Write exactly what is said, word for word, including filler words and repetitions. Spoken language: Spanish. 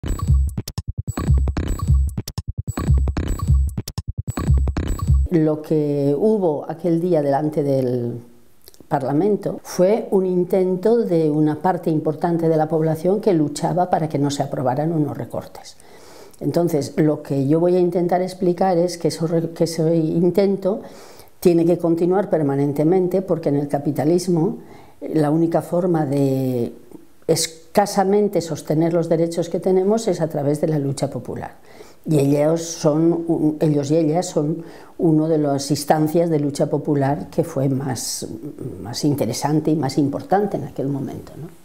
Lo que hubo aquel día delante del Parlamento fue un intento de una parte importante de la población que luchaba para que no se aprobaran unos recortes. Entonces, lo que yo voy a intentar explicar es que, eso, que ese intento tiene que continuar permanentemente, porque en el capitalismo la única forma de escasamente sostener los derechos que tenemos es a través de la lucha popular. Y ellos, son, ellos y ellas son una de las instancias de lucha popular que fue más, más interesante y más importante en aquel momento, ¿no?